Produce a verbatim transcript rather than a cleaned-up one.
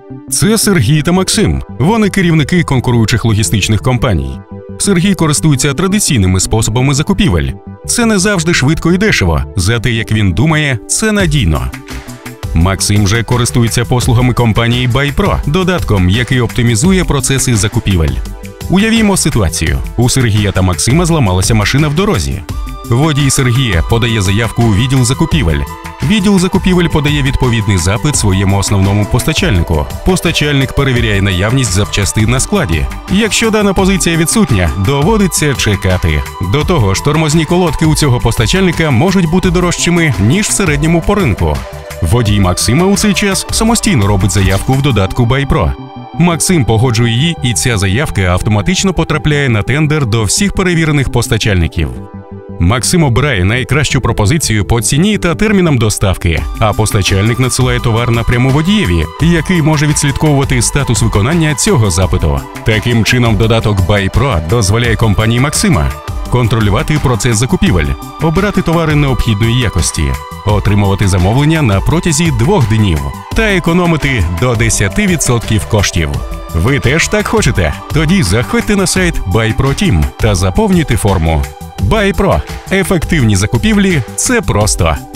Це Сергій та Максим. Вони керівники конкуруючих логістичних компаній. Сергій користується традиційними способами закупівель. Це не завжди швидко і дешево, зате, як він думає, це надійно. Максим же користується послугами компанії BuyPro, додатком, який оптимізує процеси закупівель. Уявімо ситуацію. У Сергія та Максима зламалася машина в дорозі. Водій Сергія подає заявку у відділ закупівель. Відділ закупівель подає відповідний запит своєму основному постачальнику. Постачальник перевіряє наявність запчастин на складі. Якщо дана позиція відсутня, доводиться чекати. До того ж, тормозні колодки у цього постачальника можуть бути дорожчими, ніж в середньому по ринку. Водій Максима у цей час самостійно робить заявку в додатку BuyPro. Максим погоджує її, і ця заявка автоматично потрапляє на тендер до всіх перевірених постачальників. Максим обирає найкращу пропозицію по ціні та термінам доставки, а постачальник надсилає товар напряму водієві, який може відслідковувати статус виконання цього запиту. Таким чином, додаток BuyPro дозволяє компанії Максима контролювати процес закупівель, обирати товари необхідної якості, отримувати замовлення на протязі двох днів та економити до десяти відсотків коштів. Ви теж так хочете? Тоді заходьте на сайт BuyPro Team та заповнюйте форму. BuyPro. Ефективні закупівлі – це просто.